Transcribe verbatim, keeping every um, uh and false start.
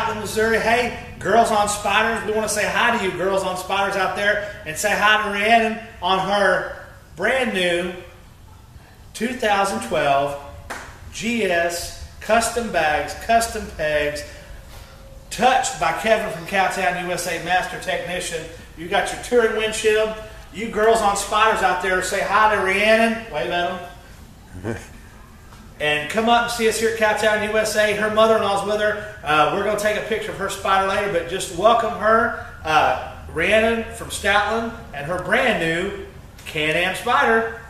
Stoutland, Missouri. Hey, girls on Spyders, we want to say hi to you girls on Spyders out there and say hi to Rhiannon on her brand new two thousand twelve G S custom bags, custom pegs, touched by Kevin from Cowtown U S A, Master Technician. You got your touring windshield. You girls on Spyders out there, say hi to Rhiannon. Wave at them. And come up and see us here at Cowtown U S A. Her mother-in-law's with her. Uh, we're going to take a picture of her Spyder later, but just welcome her, uh, Rhiannon from Stoutland, and her brand new Can-Am Spyder.